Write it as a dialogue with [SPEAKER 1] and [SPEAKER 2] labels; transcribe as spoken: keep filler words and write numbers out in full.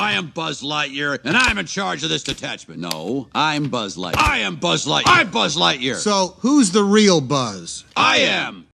[SPEAKER 1] I am Buzz Lightyear, and I'm in charge of this detachment. No, I'm Buzz Lightyear. I am Buzz Lightyear. I'm Buzz Lightyear.
[SPEAKER 2] So, who's the real Buzz?
[SPEAKER 1] I am.